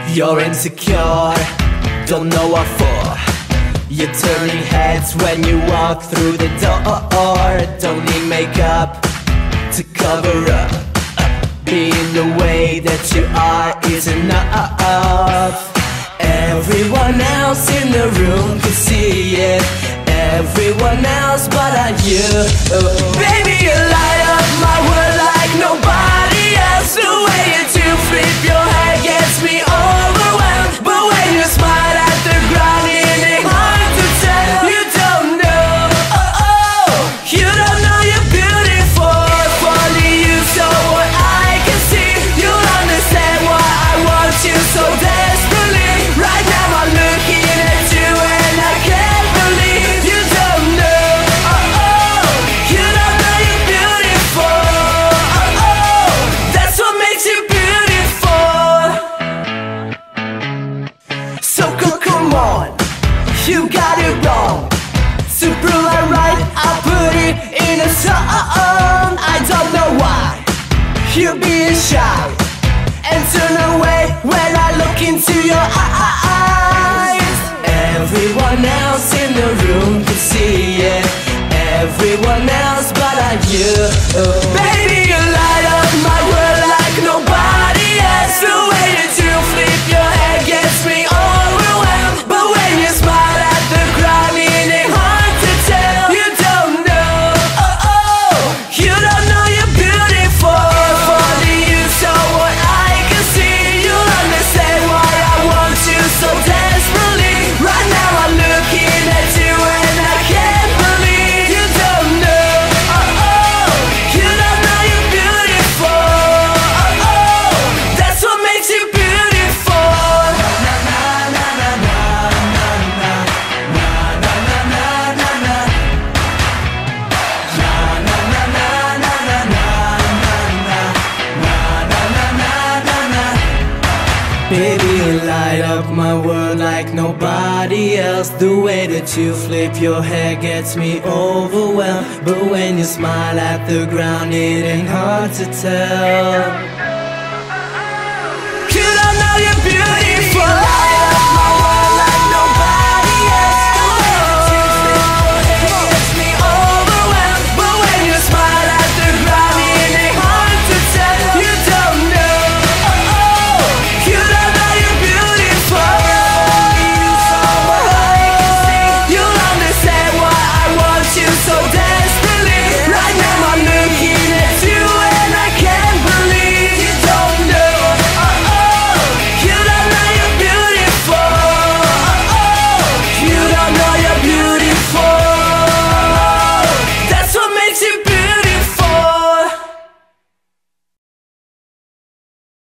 You're insecure, don't know what for. You're turning heads when you walk through the door. Don't need makeup to cover up. Being the way that you are is enough. Everyone else in the room can see it, everyone else but you. Baby, you light up my world like nobody else. The way you do flip your head gets me overwhelmed. But when you smile at the ground, it ain't hard to tell. You don't know, you don't know you're beautiful. Only you saw what I can see. You'll understand why I want you so desperately. Right now I'm looking at you and I can't believe you don't know, you don't know you're beautiful. That's what makes you beautiful. So come on, you got it wrong. To prove I'm right, I'll put it in a song. I don't know why you're being shy and turn away when I look into your eyes. Everyone else in the room can see it, everyone else but you. Baby, you light up my world like nobody else. The way that you flip your head gets me overwhelmed. But when you smile at the ground, it ain't hard to tell. You don't know, you don't know you're beautiful. Only you saw what I can see. You'll understand why I want you so desperately. Right now I'm looking at you and I can't believe you don't know, you don't know you're beautiful. That's what makes you beautiful. Na na na na na na na na na na na na na na na na na. Baby, you light up my world like nobody else. The way that you flip your hair gets me overwhelmed. But when you smile at the ground, it ain't hard to tell.